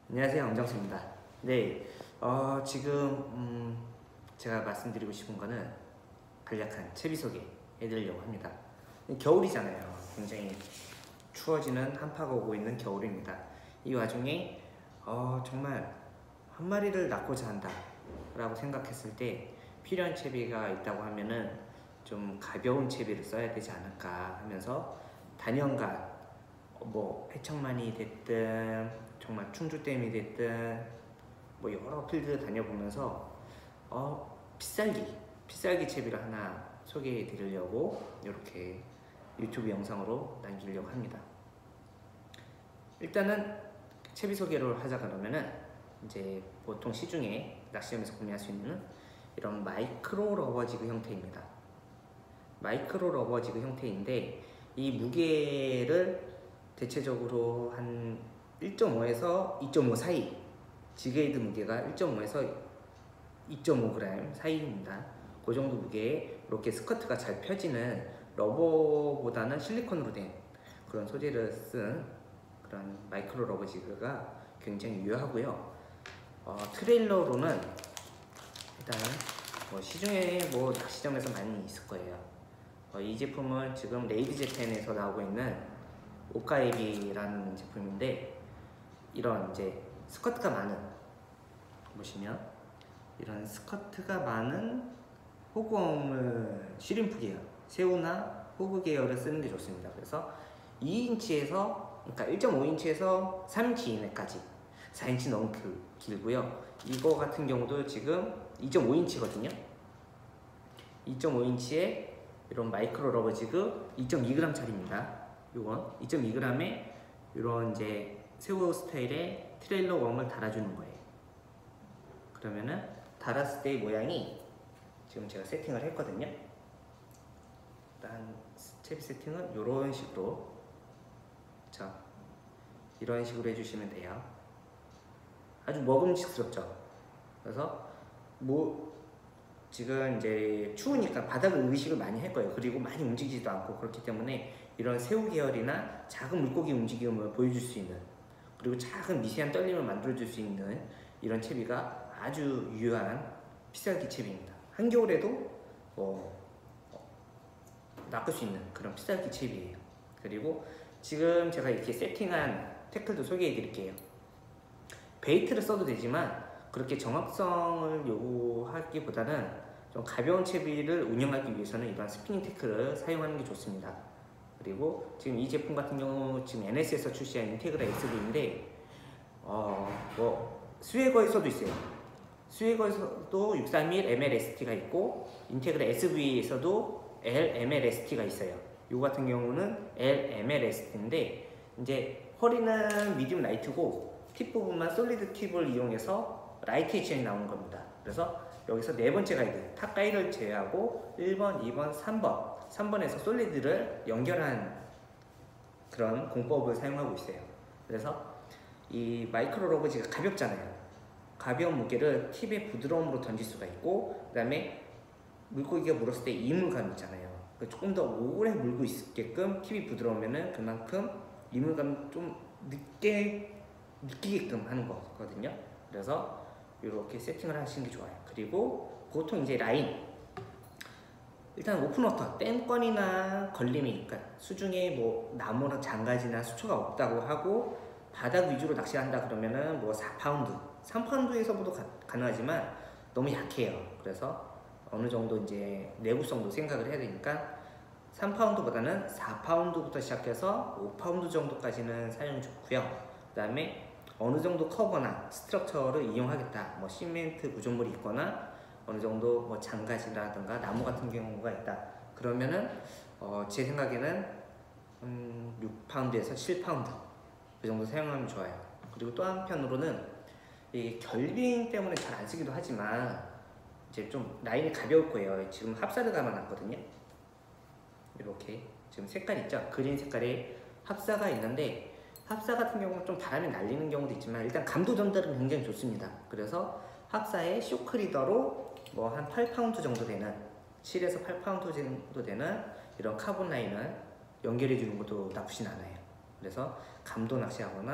안녕하세요, 엄정수입니다. 네, 지금 제가 말씀드리고 싶은 거는 간략한 채비 소개해드리려고 합니다. 겨울이잖아요. 굉장히 추워지는 한파가 오고 있는 겨울입니다. 이 와중에 정말 한 마리를 낳고자 한다 라고 생각했을 때 필요한 채비가 있다고 하면은 좀 가벼운 채비를 써야 되지 않을까 하면서 단연간 뭐 해청만이 됐든 정말 충주댐이 됐든 뭐 여러 필드 다녀보면서 필살기 채비를 하나 소개해 드리려고 이렇게 유튜브 영상으로 남기려고 합니다. 일단은 채비 소개를 하자 그러면은 이제 보통 시중에 낚시점에서 구매할 수 있는 이런 마이크로 러버지그 형태입니다. 마이크로 러버지그 형태인데 이 무게를 대체적으로 한 1.5에서 2.5 사이, 지그헤드 무게가 1.5에서 2.5g 사이입니다. 그 정도 무게에 이렇게 스커트가 잘 펴지는 러버보다는 실리콘으로 된 그런 소재를 쓴 그런 마이크로 러버 지그가 굉장히 유효하고요. 트레일러로는 일단 시중에 낚시점에서 많이 있을 거예요. 이 제품은 지금 레이드 재팬에서 나오고 있는 오카에비라는 제품인데, 이런 이제 스커트가 많은, 보시면 이런 스커트가 많은 호구어물 쉬림프 계열, 새우나 호구 계열을 쓰는 게 좋습니다. 그래서 2인치에서 그러니까 1.5인치에서 3인치 이내까지, 4인치 너무 길고요. 이거 같은 경우도 지금 2.5인치거든요 2.5인치에 이런 마이크로 러버 지그 2.2g 짜리입니다. 요건 2.2g에 이런 이제 새우 스타일의 트레일러 웜을 달아주는 거예요. 그러면은 달았을 때의 모양이 지금 제가 세팅을 했거든요. 일단 채비 세팅은 이런 식으로, 자, 이런 식으로 해주시면 돼요. 아주 먹음직스럽죠. 그래서 지금 이제 추우니까 바닥을 의식을 많이 할 거예요. 그리고 많이 움직이지도 않고, 그렇기 때문에 이런 새우 계열이나 작은 물고기 움직임을 보여줄 수 있는, 그리고 작은 미세한 떨림을 만들어줄 수 있는 이런 채비가 아주 유효한 필살기 채비입니다. 한겨울에도 낚을 수 있는 그런 필살기 채비예요. 그리고 지금 제가 이렇게 세팅한 태클도 소개해 드릴게요. 베이트를 써도 되지만 그렇게 정확성을 요구하기보다는 좀 가벼운 채비를 운영하기 위해서는 이런 스피닝 태클을 사용하는 게 좋습니다. 그리고 지금 이 제품 같은 경우 지금 NS에서 출시한 인테그라 SV인데 스웨거에서도 있어요. 스웨거에서도 631 MLST가 있고 인테그라 SV에서도 LMLST가 있어요. 이 같은 경우는 LMLST인데 이제 허리는 미디움 라이트고 팁 부분만 솔리드 팁을 이용해서 라이트 액션이 나오는 겁니다. 그래서 여기서 네 번째 가이드, 탑 가이드를 제외하고 1번, 2번, 3번에서 솔리드를 연결한 그런 공법을 사용하고 있어요. 그래서 이 마이크로 러버지가 가볍잖아요. 가벼운 무게를 팁의 부드러움으로 던질 수가 있고, 그 다음에 물고기가 물었을 때 이물감 있잖아요. 조금 더 오래 물고 있게끔 팁이 부드러우면은 그만큼 이물감 좀 느끼게끔 하는 거거든요. 그래서 이렇게 세팅을 하시는 게 좋아요. 그리고 보통 이제 라인, 일단 오픈워터, 댐건이나 걸림이, 그러니까 수중에 나무나 장가지나 수초가 없다고 하고 바닥 위주로 낚시한다 그러면은 4파운드, 3파운드에서도 가능하지만 너무 약해요. 그래서 어느 정도 이제 내구성도 생각을 해야 되니까 3파운드보다는 4파운드부터 시작해서 5파운드 정도까지는 사용이 좋고요. 그 다음에 어느 정도 커버나 스트럭처를 이용하겠다, 시멘트 구조물이 있거나 어느 정도 장가지라든가 나무 같은 경우가 있다 그러면은 제 생각에는 6파운드에서 7파운드 그 정도 사용하면 좋아요. 그리고 또 한편으로는 이 결빙 때문에 잘 안 쓰기도 하지만 이제 좀 라인이 가벼울 거예요. 지금 합사를 감아놨거든요. 이렇게 지금 색깔 있죠? 그린 색깔의 합사가 있는데, 합사 같은 경우는 좀 바람이 날리는 경우도 있지만 일단 감도 전달은 굉장히 좋습니다. 그래서 합사에 쇼크 리더로 한 8파운드 정도 되는, 7에서 8파운드 정도 되는 이런 카본 라인을 연결해 주는 것도 나쁘진 않아요. 그래서 감도 낚시하거나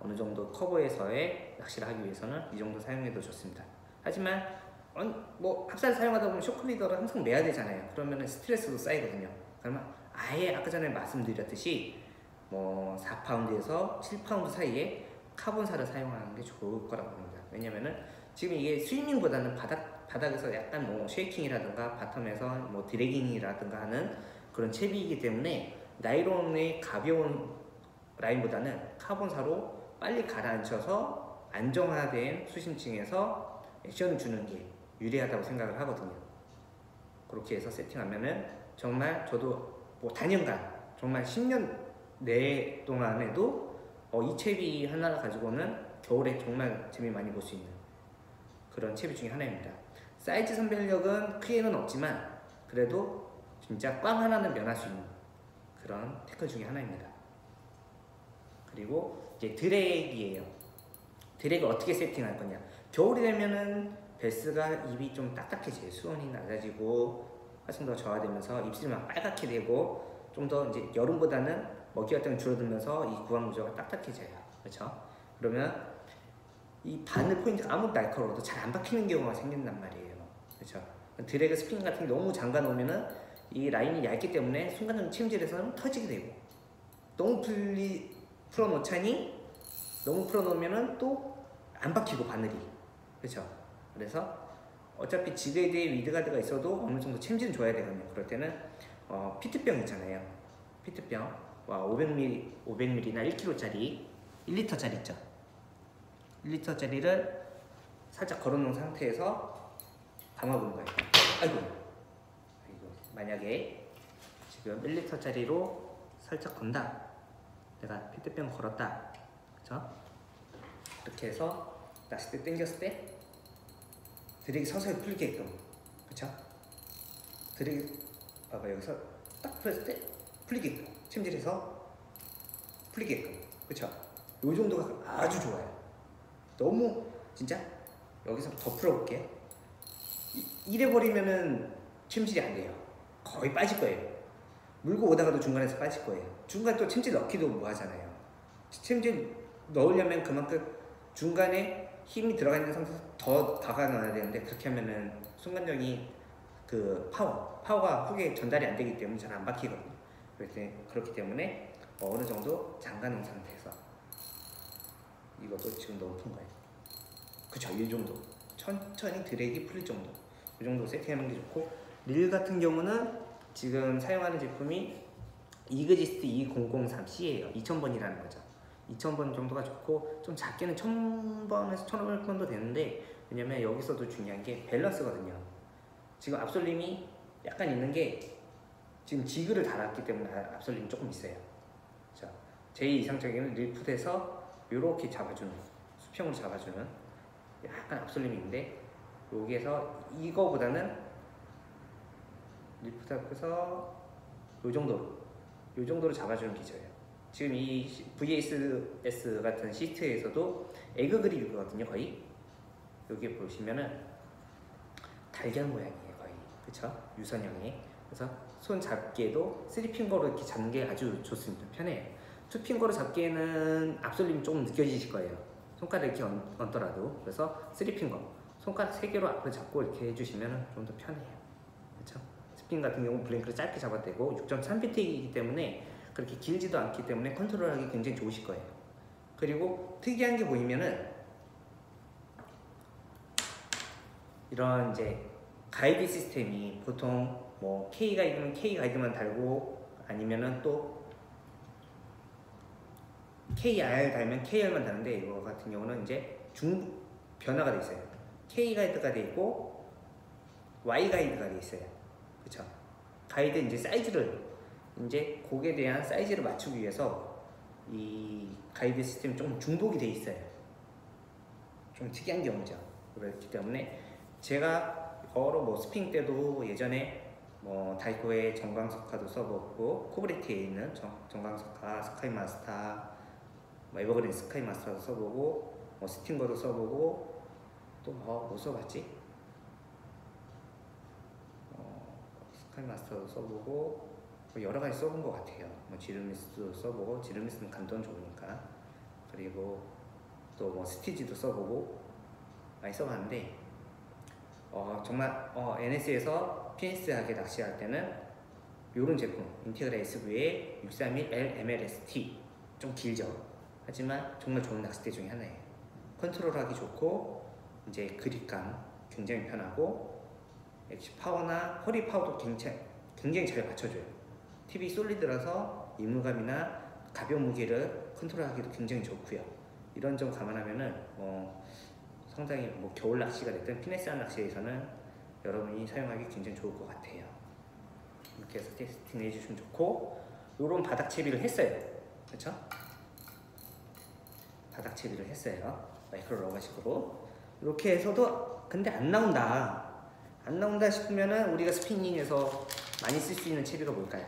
어느 정도 커브에서의 낚시를 하기 위해서는 이 정도 사용해도 좋습니다. 하지만 뭐 합사를 사용하다 보면 쇼크 리더를 항상 매야 되잖아요. 그러면 스트레스도 쌓이거든요. 그러면 아예 아까 전에 말씀드렸듯이 뭐 4파운드에서 7파운드 사이에 카본사를 사용하는 게 좋을 거라고 봅니다. 왜냐면은 지금 이게 스위밍보다는 바닥에서 약간 뭐 쉐이킹이라든가 바텀에서 뭐 드래깅이라든가 하는 그런 채비이기 때문에 나이론의 가벼운 라인보다는 카본사로 빨리 가라앉혀서 안정화된 수심층에서 액션을 주는 게 유리하다고 생각을 하거든요. 그렇게 해서 세팅하면은 정말 저도 뭐 단연간 정말 10년 내 동안에도 이 채비 하나 가지고는 겨울에 정말 재미 많이 볼 수 있는 그런 채비 중에 하나입니다. 사이즈 선별력은 크게는 없지만 그래도 진짜 꽝 하나는 면할 수 있는 그런 태클 중에 하나입니다. 그리고 이제 드랙이에요. 드랙을 어떻게 세팅할 거냐. 겨울이 되면은 베스가 입이 좀 딱딱해져요. 수온이 낮아지고 활성도가 저하되면서 입술이 막 빨갛게 되고 좀 더 이제 여름보다는 먹이 활동이 줄어들면서 이 구강 구조가 딱딱해져요. 그렇죠? 그러면 이 바늘 포인트가 아무리 날카로워도 잘 안 박히는 경우가 생긴단 말이에요. 그렇죠? 드래그 스핀 같은 게 너무 잠가 놓으면은 이 라인이 얇기 때문에 순간적으로 침질해서는 터지게 되고 너무 풀어 놓자니 너무 풀어 놓으면은 또 안 박히고 바늘이. 그렇죠? 그래서 어차피 지그헤드에 위드가드가 있어도 어느 정도 챔질은 줘야 되거든요. 그럴 때는 피트병 있잖아요. 피트병 500ml나 1kg짜리 1리터짜리 있죠. 1리터짜리를 살짝 걸어놓은 상태에서 감아보는 거예요. 아이고 만약에 지금 1리터짜리로 살짝 건다. 내가 피트병 걸었다. 그쵸? 이렇게 해서 낚싯대 당겼을 때 드랙이 서서히 풀게끔. 그쵸? 드랙이 봐봐 여기서 딱 풀었을 때 풀리게끔 침질해서 풀리게끔. 그쵸? 요 정도가 아주 좋아요. 너무 진짜 여기서 더 풀어볼게. 이래 버리면은 침질이 안 돼요. 거의 빠질 거예요. 물고 오다가도 중간에서 빠질 거예요. 중간 또 침질 넣기도 뭐 하잖아요. 침질 넣으려면 그만큼 중간에 힘이 들어가 있는 상태에서 더 박아 넣어야 되는데 그렇게 하면은 순간적인 그 파워가 훅에 전달이 안 되기 때문에 잘 안 박히거든요. 그렇기 때문에 어느 정도 잠가 놓은 상태에서 이것도 지금 너무 푼 거예요. 그쵸, 이 정도. 천천히 드랙이 풀릴 정도. 이 정도 세팅하는 게 좋고, 릴 같은 경우는 지금 사용하는 제품이 이그지스트 2003C예요. 2000번이라는 거죠. 2000번 정도가 좋고, 좀 작게는 1000번에서 1500번도 되는데, 왜냐면 여기서도 중요한 게 밸런스거든요. 지금 압솔림이 약간 있는 게, 지금 지그를 달았기 때문에 압솔림이 조금 있어요. 자, 제일 이상적인 릴풋에서 이렇게 잡아주는, 수평으로 잡아주는 약간 압솔림이 있는데, 여기에서 이거보다는 릴풋 앞에서 요 정도로 잡아주는 기저예요. 지금 이 VSS 같은 시트에서도 에그 그립이거든요, 거의. 여기 보시면은 달걀 모양이에요, 거의. 그쵸? 유선형이. 그래서 손 잡기에도 3핑거로 이렇게 잡는 게 아주 좋습니다. 편해요. 2핑거로 잡기에는 압솔림이 조금 느껴지실 거예요. 손가락 이렇게 얹더라도. 그래서 3핑거. 손가락 3개로 앞으로 잡고 이렇게 해주시면 좀 더 편해요. 그쵸? 스핀 같은 경우 블랭크를 짧게 잡아도 되고 6.3피트이기 때문에 그렇게 길지도 않기 때문에 컨트롤하기 굉장히 좋으실 거예요. 그리고 특이한 게 보이면은 이런 이제 가이드 시스템이 보통 뭐 K 가이드면 K 가이드만 달고 아니면은 또 KR 달면 KR만 다는데 이거 같은 경우는 이제 변화가 돼 있어요. K 가이드가 돼 있고 Y 가이드가 돼 있어요. 그쵸? 가이드 이제 사이즈를 이제 곡에 대한 사이즈를 맞추기 위해서 이 가이드 시스템이 좀 중복이 돼 있어요. 좀 특이한 경우죠. 그렇기 때문에 제가 여러 뭐 스핑 때도 예전에 뭐 다이코의 정광석화도 써보고 코브레티에 있는 정광석화, 스카이마스터, 뭐 에버그린 스카이마스터도 써보고 뭐 스팅거도 써보고 또 뭐 써봤지? 스카이마스터도 써보고 뭐 여러 가지 써본 것 같아요. 뭐 지르미스도 써보고 지르미스는 감도는 좋으니까 그리고 또 뭐 스티지도 써보고 많이 써봤는데 정말 NS에서 피니스하게 낚시할 때는 요런 제품 인테그라 SV의 631L MLST 좀 길죠. 하지만 정말 좋은 낚싯대 중에 하나예요. 컨트롤하기 좋고 이제 그립감 굉장히 편하고 역시 파워나 허리 파워도 굉장히 잘 받쳐줘요. TV 솔리드라서 입무감이나 가벼운 무게를 컨트롤하기도 굉장히 좋고요. 이런 점 감안하면은 상당히 뭐 겨울 낚시가 됐든 피네스한 낚시에서는 여러분이 사용하기 굉장히 좋을 것 같아요. 이렇게 해서 테스팅 해주시면 좋고, 요런 바닥 채비를 했어요. 그렇죠? 바닥 채비를 했어요. 마이크로 러버식으로. 이렇게 해서도 근데 안 나온다 싶으면은 우리가 스피닝에서 많이 쓸 수 있는 채비가 뭘까요?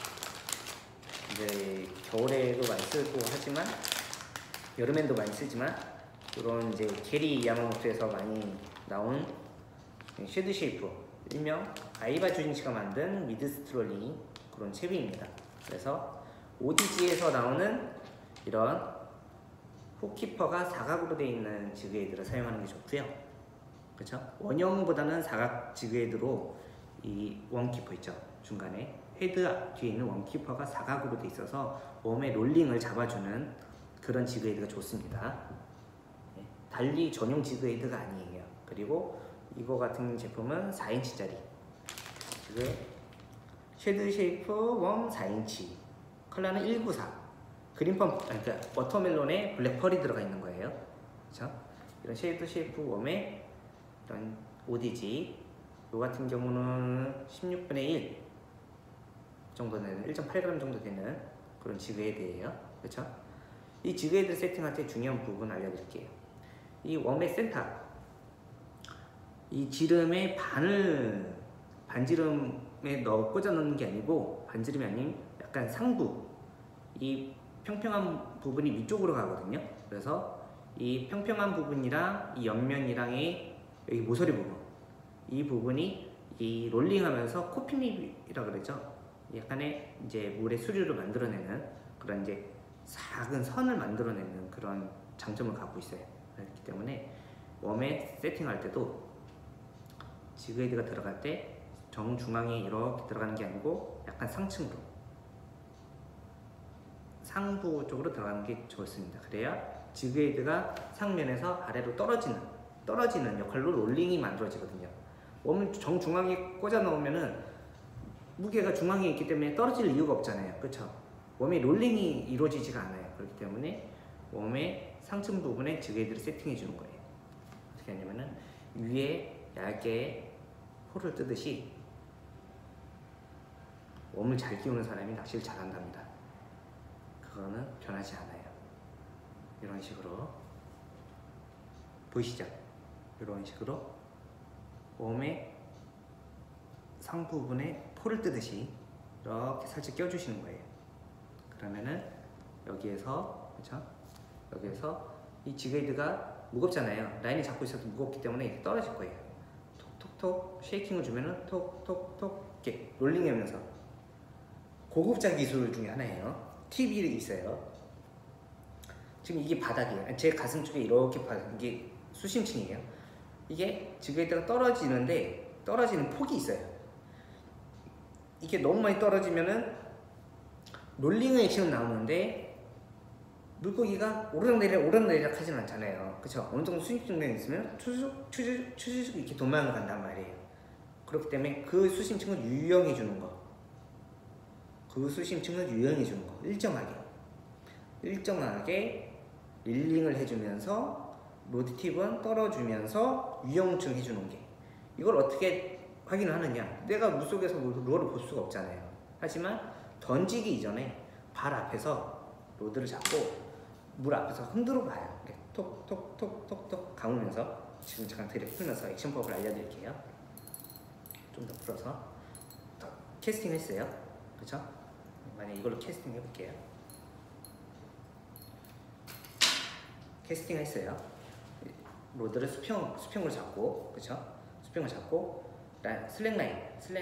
이제 겨울에도 많이 쓰고 하지만 여름에도 많이 쓰지만 이런 이제 게리 야마모토에서 많이 나온 쉐드 쉐이프, 일명 아이바 주인치가 만든 미드 스트롤링 그런 채비입니다. 그래서 ODG에서 나오는 이런 훅키퍼가 사각으로 되어 있는 지그헤드를 사용하는 게 좋고요. 그렇죠? 원형보다는 사각 지그헤드로 이 원키퍼 있죠. 중간에 헤드 뒤에 있는 원키퍼가 사각으로 되어 있어서 웜의 롤링을 잡아주는 그런 지그헤드가 좋습니다. 달리 전용 지그헤드가 아니에요. 그리고 이거 같은 제품은 4인치짜리 쉐드 쉐이프 웜 4인치 컬러는 194 그린펌, 그러니까 워터멜론에 블랙펄이 들어가 있는 거예요. 그렇죠? 이런 쉐드 쉐이프 웜의 이런 ODG 요 같은 경우는 16분의 1 정도 되는 1.8g 정도 되는 그런 지그헤드예요. 그렇죠? 이 지그헤드 세팅할 때 중요한 부분 알려드릴게요. 이 웜의 센터, 이 지름의 반지름에 꽂아 넣는 게 아니고, 반지름이 아닌 약간 상부, 이 평평한 부분이 위쪽으로 가거든요. 그래서 이 평평한 부분이랑 이 옆면이랑의 여기 모서리 부분, 이 부분이 이 롤링하면서 코피립이라 그러죠. 약간의 이제 물의 수류를 만들어내는 그런 이제 작은 선을 만들어내는 그런 장점을 갖고 있어요. 그렇기 때문에 웜에 세팅할 때도 지그헤드가 들어갈 때 정중앙에 이렇게 들어가는 게 아니고 약간 상층으로 상부 쪽으로 들어가는 게 좋습니다. 그래야 지그헤드가 상면에서 아래로 떨어지는 역할로 롤링이 만들어지거든요. 웜을 정중앙에 꽂아 넣으면은 무게가 중앙에 있기 때문에 떨어질 이유가 없잖아요. 그렇죠? 웜의 롤링이 이루어지지가 않아요. 그렇기 때문에 웜의 상층 부분에 지그헤드를 세팅해 주는 거예요. 어떻게 하냐면은 위에 얇게 홀을 뜨듯이 웜을 잘 끼우는 사람이 낚시를 잘한답니다. 그거는 변하지 않아요. 이런 식으로 보이시죠? 이런 식으로 웜의 상부분에 폴을 뜨듯이 이렇게 살짝 껴주시는 거예요. 그러면은 여기에서, 그렇죠? 여기에서 이 지그헤드가 무겁잖아요. 라인이 잡고 있어도 무겁기 때문에 이렇게 떨어질 거예요. 톡톡톡 쉐이킹을 주면은 톡톡톡 이렇게 롤링하면서, 고급자 기술 중에 하나예요. 팁이 있어요. 지금 이게 바닥이에요. 제 가슴 쪽에 이렇게 이게 수심층이에요. 이게 지그헤드가 떨어지는데 떨어지는 폭이 있어요. 이게 너무 많이 떨어지면은 롤링의 액션은 나오는데 물고기가 오르락내리락 하진 않잖아요. 그쵸? 어느 정도 수심층이 있으면 추주죽 이렇게 도망을 간단 말이에요. 그렇기 때문에 그 수심층을 유형해 주는 거, 일정하게 릴링을 해주면서 로드팁은 떨어주면서 유형층 해주는 게, 이걸 어떻게 확인을 하느냐? 내가 물속에서 로드를 볼 수가 없잖아요. 하지만 던지기 이전에 발 앞에서 로드를 잡고 물 앞에서 흔들어 봐요. 톡톡톡톡톡 감으면서, 지금 잠깐 드립 풀면서 액션법을 알려드릴게요. 좀 더 풀어서 더 캐스팅 했어요. 그쵸? 만약 이걸로 캐스팅 해볼게요. 캐스팅 했어요. 로드를 수평으로 잡고, 그쵸? 수평을 잡고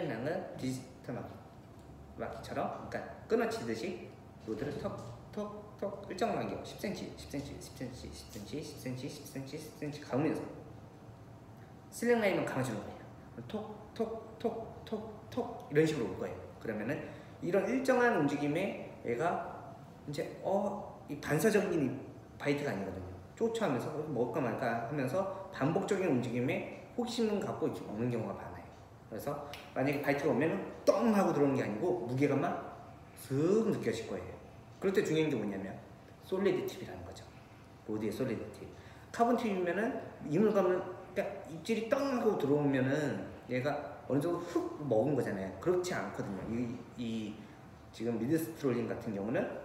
슬랙라인은 디지털 마키처럼, 그러니까 끊어치듯이 로드를 톡톡 톡톡 일정 간격 10cm, 10cm, 10cm, 10cm, 10cm, 10cm, 10cm 가면서 슬랙 라인만 감아주는 거예요. 톡톡톡톡톡 이런 식으로 올 거예요. 그러면은 이런 일정한 움직임에 얘가 이제 이 반사적인 바이트가 아니거든요. 쫓아하면서 먹을까 말까 하면서 반복적인 움직임에 호기심을 갖고 이렇게 먹는 경우가 많아요. 그래서 만약에 바이트가 오면 똥 하고 들어오는 게 아니고 무게감만 슥 느껴질 거예요. 그럴 때 중요한 게 뭐냐면 솔리드 팁이라는 거죠. 로드의 솔리드 팁. 카본 팁이면은 이물감을 그러니까 입질이 똥 하고 들어오면은 얘가 어느 정도 훅 먹은 거잖아요. 그렇지 않거든요. 이 지금 미드 스트롤링 같은 경우는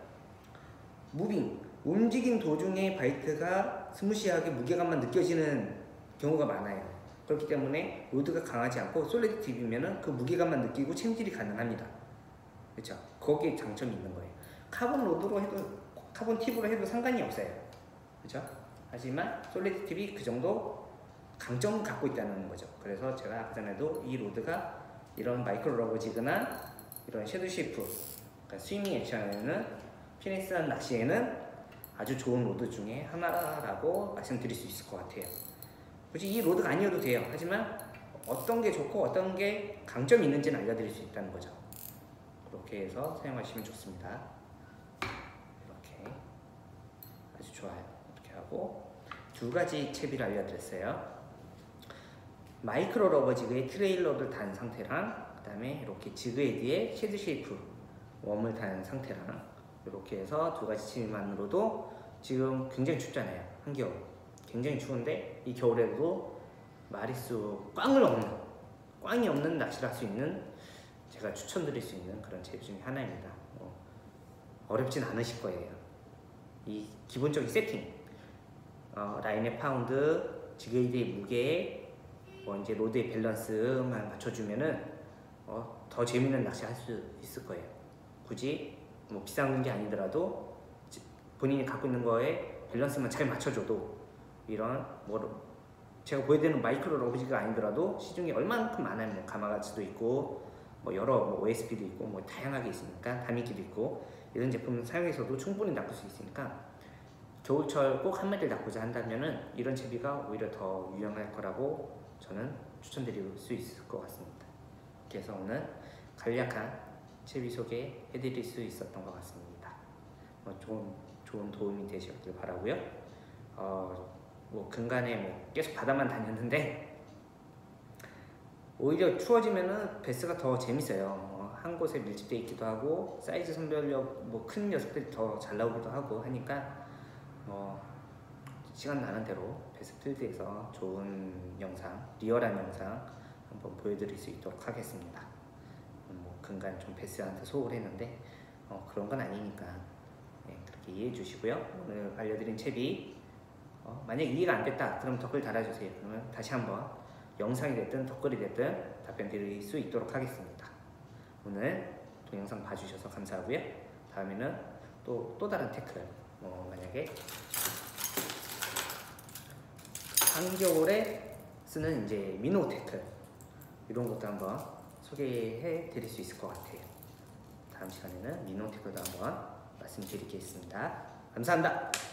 움직인 도중에 바이트가 스무시하게 무게감만 느껴지는 경우가 많아요. 그렇기 때문에 로드가 강하지 않고 솔리드 팁이면은 그 무게감만 느끼고 챔질이 가능합니다. 그렇죠? 거기에 장점이 있는 거예요. 카본 로드로 해도 카본 팁으로 해도 상관이 없어요. 그렇죠? 하지만 솔리드 팁이 그 정도 강점을 갖고 있다는 거죠. 그래서 제가 아까 전에도 이 로드가 이런 마이크로 러버 지그나 이런 섀도우 쉐이프, 그러니까 스위밍 액션에는 피니스한 낚시에는 아주 좋은 로드 중에 하나라고 말씀드릴 수 있을 것 같아요. 굳이 이 로드가 아니어도 돼요. 하지만 어떤 게 좋고 어떤 게 강점이 있는지는 알려드릴 수 있다는 거죠. 그렇게 해서 사용하시면 좋습니다. 이렇게 아주 좋아요. 이렇게 하고 두 가지 채비를 알려드렸어요. 마이크로 러버 지그의 트레일러를 단 상태랑 그 다음에 이렇게 지그헤드의 섀도우 쉐이프 웜을 단 상태랑 이렇게 해서 두 가지 채비만으로도 지금 굉장히 춥잖아요. 한겨울 굉장히 추운데 이 겨울에도 마리수 꽝이 없는 낚시를 할 수 있는 제가 추천드릴 수 있는 그런 채비 중에 하나입니다. 어렵진 않으실 거예요. 이 기본적인 세팅 라인의 파운드, 지그헤드의 무게, 이제 로드의 밸런스만 맞춰주면은 더 재밌는 낚시 할 수 있을 거예요. 굳이 뭐 비싼 게 아니더라도 본인이 갖고 있는 거에 밸런스만 잘 맞춰줘도 이런 제가 보여드리는 마이크로 러버지가 아니더라도 시중에 얼마만큼 많아요. 뭐 가마가치도 있고 여러 OSP도 있고 다양하게 있으니까 다미키도 있고 이런 제품을 사용해서도 충분히 낚을 수 있으니까 겨울철 꼭 한 마리를 낚고자 한다면은 이런 채비가 오히려 더 유용할 거라고 저는 추천드릴 수 있을 것 같습니다. 그래서 오늘 간략한 채비 소개해드릴 수 있었던 것 같습니다. 좋은 도움이 되셨길 바라고요. 근간에 계속 바다만 다녔는데 오히려 추워지면은 베스가 더 재밌어요. 한 곳에 밀집되어 있기도 하고 사이즈 선별력 큰 녀석들이 더 잘 나오기도 하고 하니까 시간 나는 대로 베스 필드에서 좋은 영상, 리얼한 영상 한번 보여드릴 수 있도록 하겠습니다. 근간 좀 베스한테 소홀 했는데 그런 건 아니니까 그렇게 이해해 주시고요. 오늘 알려드린 채비 만약 이해가 안 됐다 그럼 댓글 달아주세요. 그러면 다시 한번 영상이 됐든 댓글이 됐든 답변 드릴 수 있도록 하겠습니다. 오늘 동영상 봐주셔서 감사하고요. 다음에는 또 다른 태클 만약에 한겨울에 쓰는 이제 미노 태클 이런 것도 한번 소개해 드릴 수 있을 것 같아요. 다음 시간에는 미노 태클도 한번 말씀드리겠습니다. 감사합니다.